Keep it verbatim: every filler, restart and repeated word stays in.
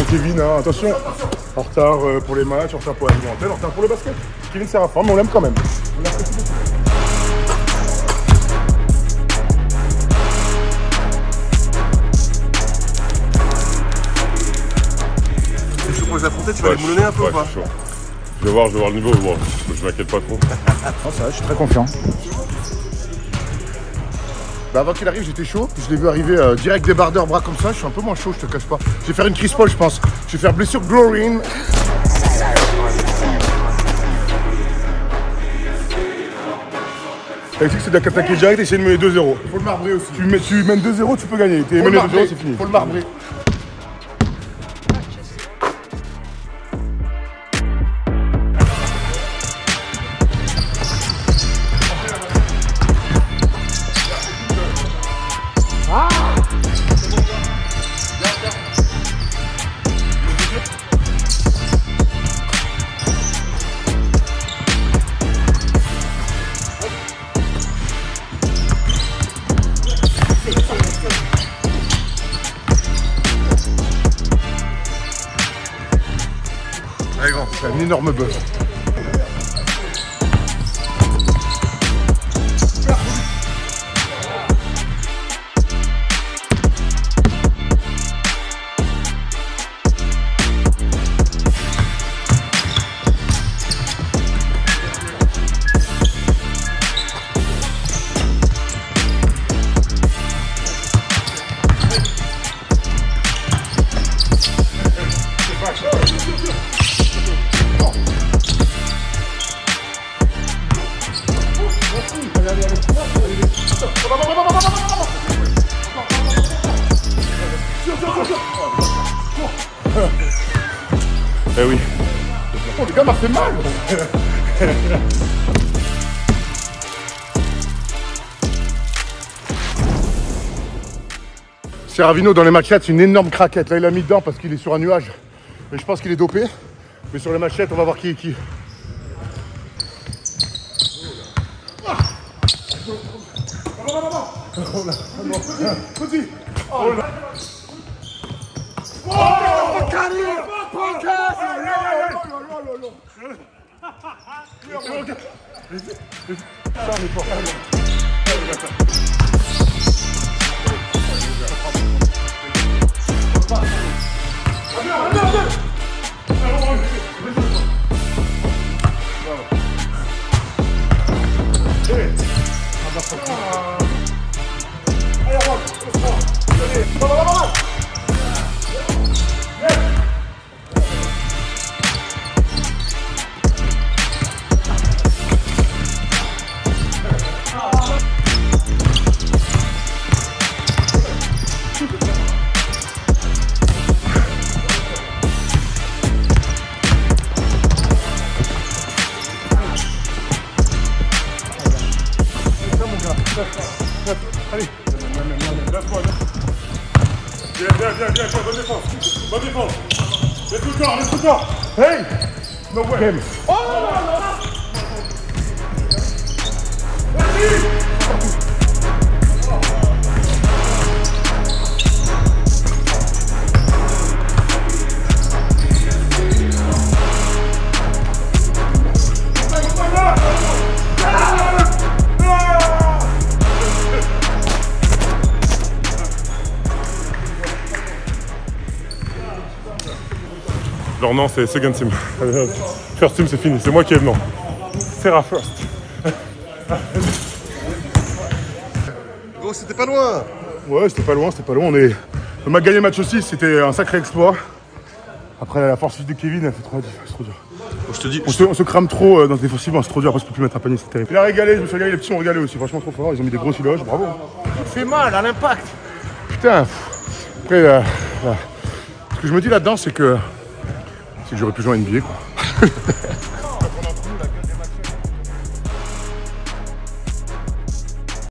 Kevin, hein. Attention, en retard euh, pour les matchs, en retard pour l'alimentaire, en retard pour le basket. Kevin c'est un fan, mais on l'aime quand même. On l'apprécie beaucoup. C'est chaud pour les affronter, tu vas ouais, les moulonner un peu ouais, ou pas? Je vais voir, je vais voir le niveau, bon, je m'inquiète pas trop. Non, ça va, je suis très confiant. Bah avant qu'il arrive, j'étais chaud, puis je l'ai vu arriver euh, direct débardeur, bras comme ça, je suis un peu moins chaud, je te cache pas. Je vais faire une Chris Paul, je pense. Je vais faire blessure Glorine. Tactique, c'est d'attaquer direct et essayer de mener deux zéro. Il faut le marbrer aussi. Tu, mets, tu mènes deux zéro, tu peux gagner. Tu mènes deux zéro, c'est fini. Faut le marbrer. Allez grand, c'est un énorme bœuf. Eh oui. Oh, le gars m'a fait mal. Serravino dans les machettes, c'est une énorme craquette. Là, il a mis dedans parce qu'il est sur un nuage. Mais je pense qu'il est dopé. Mais sur les machettes, on va voir qui est qui. Oh là, oh non, petit, oh là. Oh, Karim, podcast. Ça, on est fort. Allez, lâche-moi, viens, viens, viens, viens, bonne défense, bonne défense. Laisse le corps, laisse le corps. Hey, no way. Game. Oh là là. Vas-y. Alors non, c'est second team. First team, c'est fini. C'est moi qui ai non. Serra first. Gros, c'était pas loin. Ouais, c'était pas loin, c'était pas loin. On, est... on a gagné le match aussi, c'était un sacré exploit. Après, la force physique de Kevin, elle fait trop, c'est trop dur. Bon, je te dis, on, se, on se crame trop dans ce défensivement, c'est trop dur. Après, je peux plus mettre un panier, c'est terrible. Il a régalé, je me suis régalé, les petits ont régalé aussi. Franchement, trop fort. Ils ont mis des grosses éloges, bravo. Il fait mal à l'impact. Putain. Après, là, là. Ce que je me dis là-dedans, c'est que, c'est que j'aurais pu jouer à N B A, quoi.